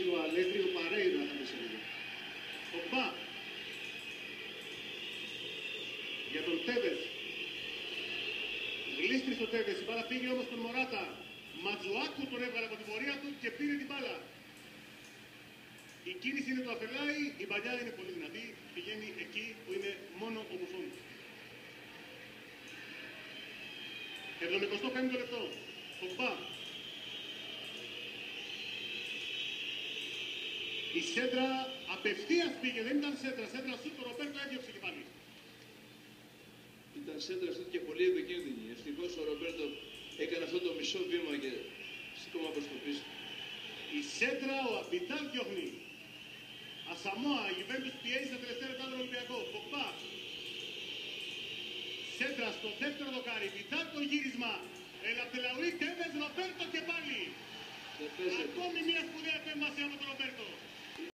ο Αλέγκρι, ο Παρέιρα θα μέσα λίγο. Πογμπά. Για τον Τέβες. Γλίστρι στο Τέβες. Η μπάλα πήγε όμως τον Μωράτα. Ματζουάκου τον έβγαλε από την πορεία του και πήρε την μπάλα. Η κίνηση είναι το Αφελάι, η παλιά είναι πολύ δυνατή, πηγαίνει εκεί που είναι μόνο ο Μπουφόν. 75ο λεπτό. Πογμπά. Η σέντρα απευθείας πήγε, δεν ήταν σέντρα. Σέντρα σου, το Ρομπέρτο έδιωξε και πάλι. Ήταν σέντρα σου και πολύ επικίνδυνη. Ευτυχώς ο Ρομπέρτο έκανε αυτό το μισό βήμα και σηκώμα προς το πίσω. Η σέντρα ο Αμπιτάλ διώχνει. Ασαμόα, η Γιουβέντους πιέζει στα τελευταία λεπτά τον Ολυμπιακό. Πογμπά. Σέντρα στο δεύτερο δοκάρι. Βιτάλ το γύρισμα. Ελαπτελαουί, Τέβες, Ρομπέρτο και πάλι. Ακόμη μια σπουδαία επέμβαση από τον Ρομπέρτο.